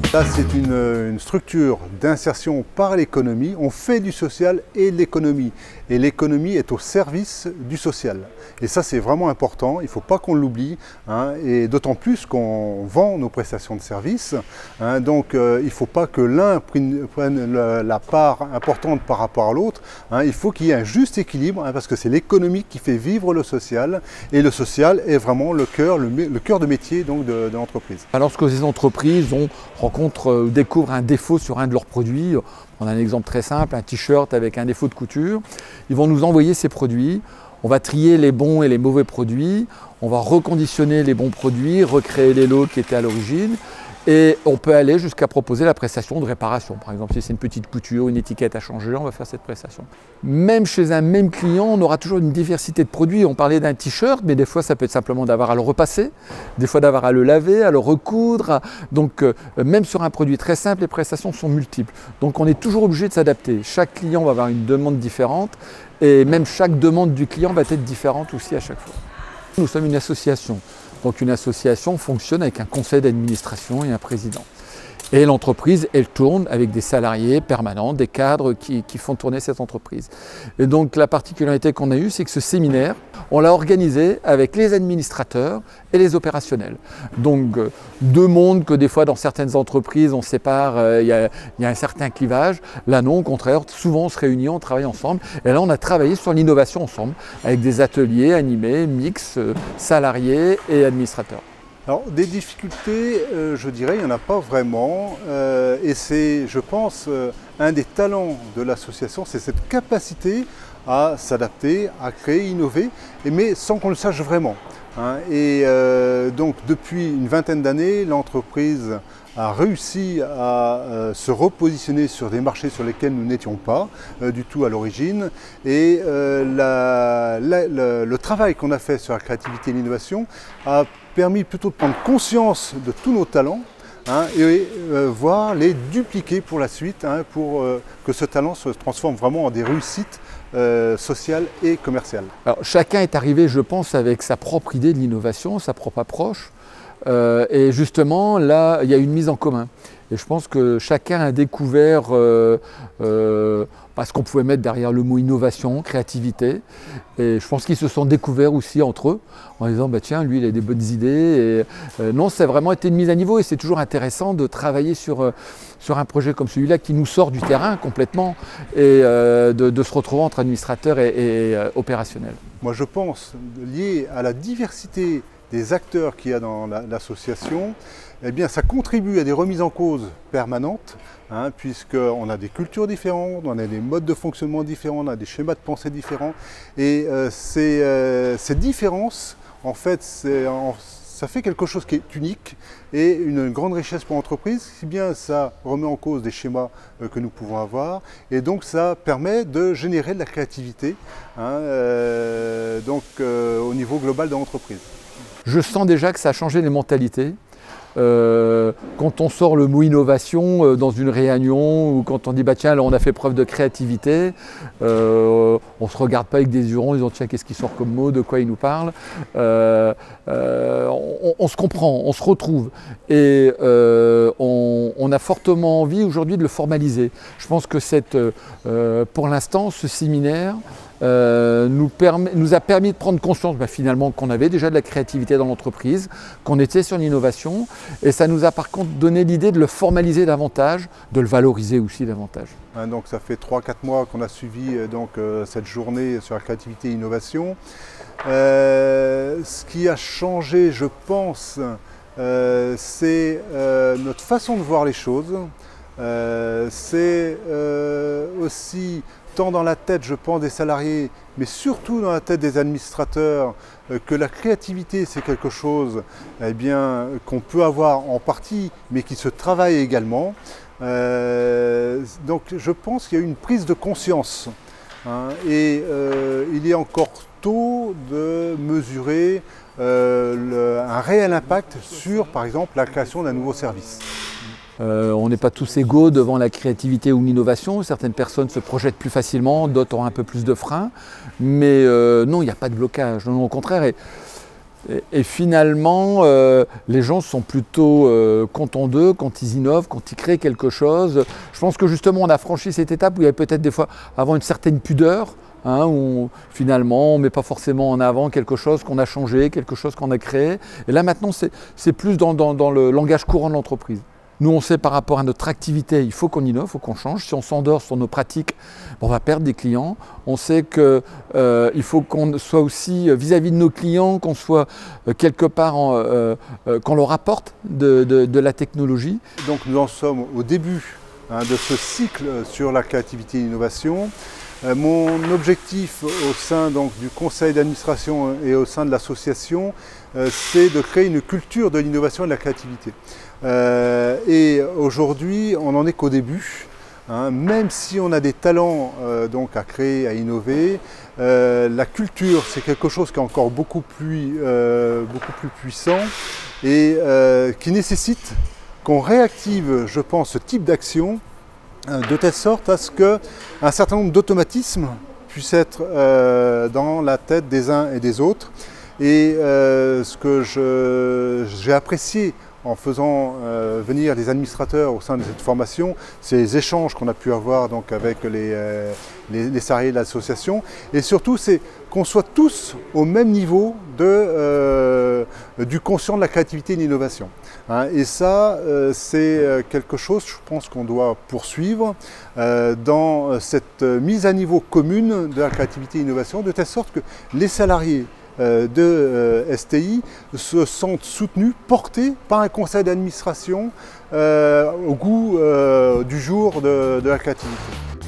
Ça, c'est une structure d'insertion par l'économie. On fait du social et de l'économie. Et l'économie est au service du social. Et ça, c'est vraiment important. Il ne faut pas qu'on l'oublie. Et d'autant plus qu'on vend nos prestations de services. Donc, il ne faut pas que l'un prenne la part importante par rapport à l'autre. Il faut qu'il y ait un juste équilibre, parce que c'est l'économie qui fait vivre le social. Et le social est vraiment le cœur de métier donc, de l'entreprise. Lorsque ces entreprises découvrent un défaut sur un de leurs produits, on a un exemple très simple, un t-shirt avec un défaut de couture, ils vont nous envoyer ces produits, on va trier les bons et les mauvais produits, on va reconditionner les bons produits, recréer les lots qui étaient à l'origine, et on peut aller jusqu'à proposer la prestation de réparation. Par exemple, si c'est une petite couture, une étiquette à changer, on va faire cette prestation. Même chez un même client, on aura toujours une diversité de produits. On parlait d'un t-shirt, mais des fois, ça peut être simplement d'avoir à le repasser, des fois d'avoir à le laver, à le recoudre. Donc, même sur un produit très simple, les prestations sont multiples. Donc, on est toujours obligé de s'adapter. Chaque client va avoir une demande différente et même chaque demande du client va être différente aussi à chaque fois. Nous sommes une association. Donc une association fonctionne avec un conseil d'administration et un président. Et l'entreprise, elle tourne avec des salariés permanents, des cadres qui font tourner cette entreprise. Et donc la particularité qu'on a eue, c'est que ce séminaire, on l'a organisé avec les administrateurs et les opérationnels. Donc deux mondes que des fois dans certaines entreprises on sépare, il y a un certain clivage. Là non, au contraire, souvent on se réunit, on travaille ensemble. Et là on a travaillé sur l'innovation ensemble, avec des ateliers animés, mix, salariés et administrateurs. Alors, des difficultés, je dirais, il n'y en a pas vraiment. Et c'est, je pense, un des talents de l'association, c'est cette capacité à s'adapter, à créer, innover, mais sans qu'on le sache vraiment. Et donc, depuis une vingtaine d'années, l'entreprise a réussi à se repositionner sur des marchés sur lesquels nous n'étions pas du tout à l'origine. Et le travail qu'on a fait sur la créativité et l'innovation a permis plutôt de prendre conscience de tous nos talents et voir les dupliquer pour la suite, pour que ce talent se transforme vraiment en des réussites sociales et commerciales. Alors, chacun est arrivé, je pense, avec sa propre idée de l'innovation, sa propre approche. Et justement, là, il y a une mise en commun. Et je pense que chacun a découvert ce qu'on pouvait mettre derrière le mot innovation, créativité. Et je pense qu'ils se sont découverts aussi entre eux, en disant bah, tiens, lui, il a des bonnes idées. Et, non, ça a vraiment été une mise à niveau. Et c'est toujours intéressant de travailler sur un projet comme celui-là qui nous sort du terrain complètement et de se retrouver entre administrateurs et opérationnels. Moi, je pense, lié à la diversité des acteurs qu'il y a dans l'association, eh bien, ça contribue à des remises en cause permanentes, puisqu'on a des cultures différentes, on a des modes de fonctionnement différents, on a des schémas de pensée différents. Et ces différences, en fait, ça fait quelque chose qui est unique et une grande richesse pour l'entreprise, si bien ça remet en cause des schémas que nous pouvons avoir. Et donc, ça permet de générer de la créativité au niveau global de l'entreprise. Je sens déjà que ça a changé les mentalités. Quand on sort le mot innovation dans une réunion ou quand on dit bah tiens là on a fait preuve de créativité, on ne se regarde pas avec des yeux ronds en disant tiens qu'est-ce qui sort comme mot, de quoi il nous parle. On se comprend, on se retrouve et on a fortement envie aujourd'hui de le formaliser. Je pense que pour l'instant ce séminaire nous a permis de prendre conscience finalement qu'on avait déjà de la créativité dans l'entreprise, qu'on était sur l'innovation et ça nous a par contre donné l'idée de le formaliser davantage, de le valoriser aussi davantage. Donc ça fait 3-4 mois qu'on a suivi cette journée sur la créativité et l'innovation. Ce qui a changé, je pense, c'est notre façon de voir les choses. C'est aussi tant dans la tête, je pense, des salariés, mais surtout dans la tête des administrateurs, que la créativité, c'est quelque chose qu'on peut avoir en partie, mais qui se travaille également. Donc je pense qu'il y a eu une prise de conscience. Et il est encore tôt de mesurer un réel impact sur, par exemple, la création d'un nouveau service. On n'est pas tous égaux devant la créativité ou l'innovation. Certaines personnes se projettent plus facilement, d'autres ont un peu plus de freins. Mais non, il n'y a pas de blocage. Non, au contraire, Et finalement, les gens sont plutôt contents d'eux quand ils innovent, quand ils créent quelque chose. Je pense que justement, on a franchi cette étape où il y avait peut-être des fois avant une certaine pudeur, hein, où finalement, on ne met pas forcément en avant quelque chose qu'on a changé, quelque chose qu'on a créé. Et là, maintenant, c'est plus dans le langage courant de l'entreprise. Nous, on sait par rapport à notre activité, il faut qu'on innove, il faut qu'on change. Si on s'endort sur nos pratiques, on va perdre des clients. On sait qu'il faut qu'on soit aussi vis-à-vis de nos clients, qu'on soit quelque part, qu'on leur apporte de la technologie. Donc nous en sommes au début de ce cycle sur la créativité et l'innovation. Mon objectif au sein donc, du conseil d'administration et au sein de l'association, c'est de créer une culture de l'innovation et de la créativité. Et aujourd'hui, on n'en est qu'au début. Hein, même si on a des talents donc à créer, à innover, la culture c'est quelque chose qui est encore beaucoup plus puissant et qui nécessite qu'on réactive, je pense, ce type d'action de telle sorte à ce qu'un certain nombre d'automatismes puissent être dans la tête des uns et des autres. Et ce que j'ai apprécié en faisant venir les administrateurs au sein de cette formation, c'est les échanges qu'on a pu avoir donc, avec les salariés de l'association. Et surtout, c'est qu'on soit tous au même niveau du conscient de la créativité et de l'innovation. Hein, et ça, c'est quelque chose, je pense, qu'on doit poursuivre dans cette mise à niveau commune de la créativité et de l'innovation, de telle sorte que les salariés de STI se sentent soutenus, portés par un conseil d'administration au goût du jour de la créativité.